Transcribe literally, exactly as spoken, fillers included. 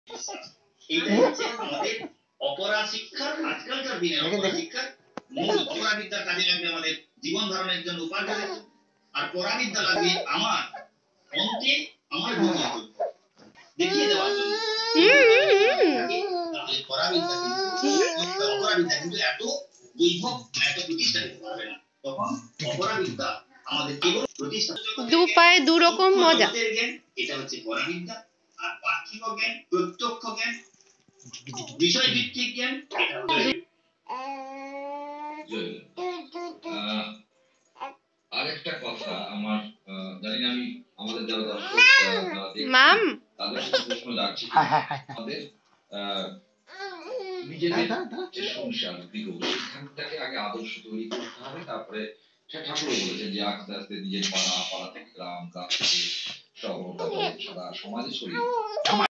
এইটাই হচ্ছে আমাদের অপরা শিক্ষার আজকালকার দিনের অপরা শিক্ষার মূল। অপরাবিদ্যা কাজে লাগবে আমাদের জীবন ধারণের জন্য উপার্জনের জন্য, আর পরাবিদ্যা লাগবে আমার অন্তে আমার বুঝিয়ে দেখিয়ে দেওয়ার জন্য। তাহলে পরাবিদ্যা কিন্তু অপরাবিদ্যা কিন্তু এত বৈভব এত প্রতিষ্ঠা দিতে পারবে না। তখন অপরাবিদ্যা আমাদের কেবল প্রতিষ্ঠা। দু পায়ে দু রকম মজা। এটা হচ্ছে পরাবিদ্যা। আর পার্থিব জ্ঞান, প্রত্যক্ষ জ্ঞান, বিষয় ভিত্তিক জ্ঞান, এটা হচ্ছে আরেকটা কথা আমার জানি না, আমি আমাদের যারা দর্শক মাম তাদের সাথে প্রশ্ন রাখছি। আমাদের নিজেদের যে সংসার গৃহ সেখানটাকে আগে আদর্শ তৈরি করতে হবে, তারপরে সে ঠাকুরও বলেছেন যে আস্তে আস্তে নিজের পাড়া, পাড়া থেকে গ্রাম, গ্রাম থেকে শহর, সারা সমাজে ছড়িয়ে